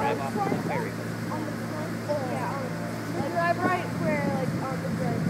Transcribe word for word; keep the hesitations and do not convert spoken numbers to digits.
drive off the ferry. On the front? Yeah, on the, drive right where, like, on the drive.